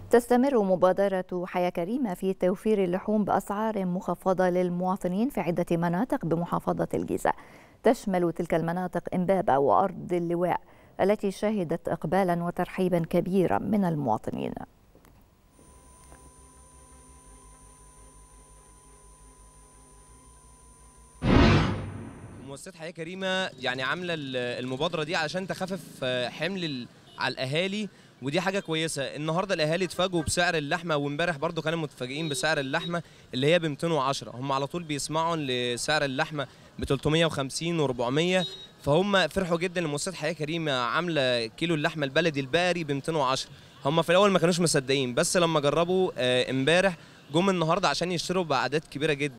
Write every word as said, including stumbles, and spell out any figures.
تستمر مبادرة حياة كريمة في توفير اللحوم بأسعار مخفضة للمواطنين في عدة مناطق بمحافظة الجيزة. تشمل تلك المناطق إمبابة وأرض اللواء التي شهدت إقبالا وترحيبا كبيرا من المواطنين. مؤسسة حياة كريمة يعني عاملة المبادرة دي علشان تخفف حمل على الأهالي، ودي حاجة كويسة. النهارده الأهالي اتفاجئوا بسعر اللحمة، وامبارح برضو كانوا متفاجئين بسعر اللحمة اللي هي ب مئتين وعشرة. هم على طول بيسمعوا لسعر اللحمة ب ثلاثمئة وخمسين و400، فهم فرحوا جدا. لمؤسسة حياة كريمة عاملة كيلو اللحمة البلدي البقري ب مئتين وعشرة. هم في الأول ما كانوش مصدقين، بس لما جربوا امبارح جم النهارده عشان يشتروا بأعداد كبيرة جدا.